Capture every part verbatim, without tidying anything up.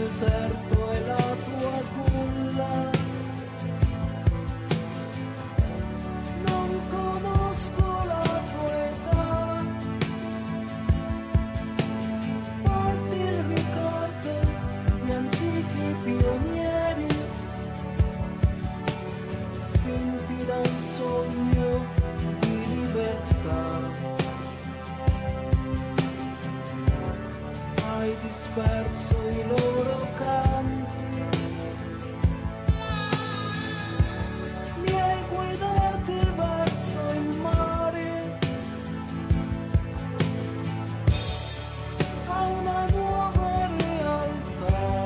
deserto è la tua culla. Non conosco la tua età, porti il ricordo di antichi pionieri, spinti da un sogno di libertà. Hai disperso i loro canti, li hai guidati verso il mare, a una nuova realtà.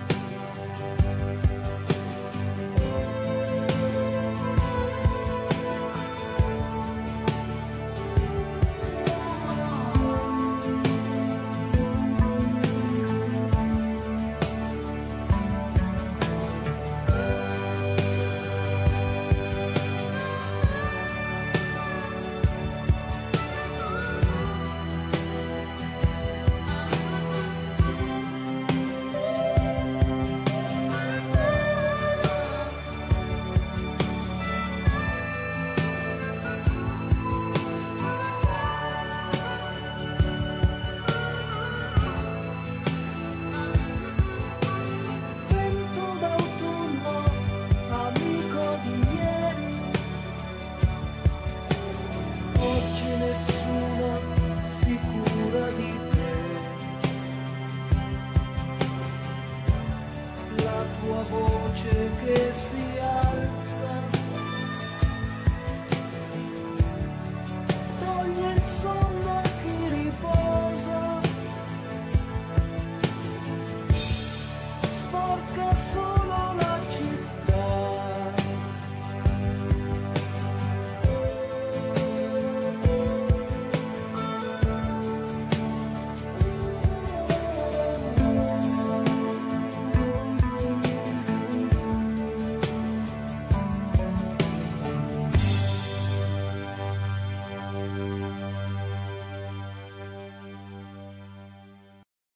Nessuno si cura di te, la tua voce che si ha